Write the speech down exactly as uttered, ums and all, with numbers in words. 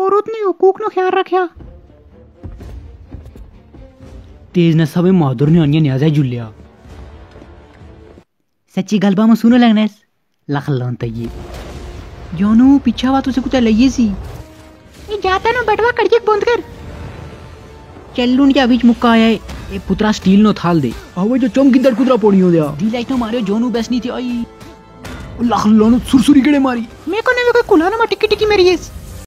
औरत ने हुकूक नो ख्याल रखा। तेज न सब माधुर ने अन्य न्याजा जुलिया। सच्ची गलबा में सुनो लगना लख लानता ये जानू पीछा हुआ तुझे कुछ लइए सी ये जाता ना बटवा कड़के बंद कर चलून के बीच मुक्का आया है। ए पुत्रा स्टील नो थाल दे आवे जो चम किधर कुदरा पड़ी हो दिया दी लाइट नो मारे जानू बेस नहीं थी आई लख लानो सुरसुरी केड़े मारी मेरे को ने कोई कुलाना मा टिकी टिकी मेरी है।